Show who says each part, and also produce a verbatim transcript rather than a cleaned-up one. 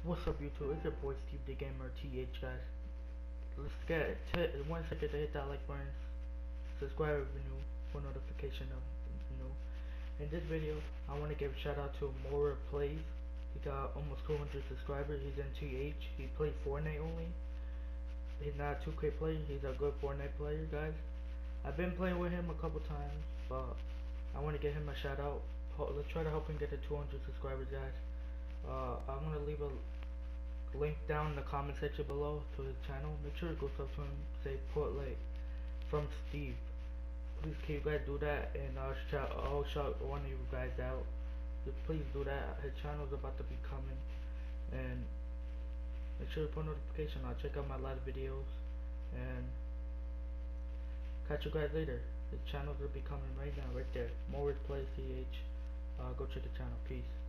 Speaker 1: What's up, YouTube? It's your boy Steve the Gamer T H, guys. Let's get t- one second to hit that like button, subscribe if you're new for notification of new. In this video, I want to give a shout out to Mora Plays. He got almost two hundred subscribers. He's in T H. He plays Fortnite only. He's not a two K player. He's a good Fortnite player, guys. I've been playing with him a couple times, but I want to give him a shout out. Let's try to help him get to two hundred subscribers, guys. Uh, I'm gonna leave a link down in the comment section below to his channel. Make sure to go sub to him. Say put like from Steve. Please can you guys do that, and I'll shout I'll shout one of you guys out. Just please do that. His channel's about to be coming, and make sure to put notification on. Check out my last videos, and catch you guys later. His channels will be coming right now, right there. Morris Plays T H. Uh, go check the channel. Peace.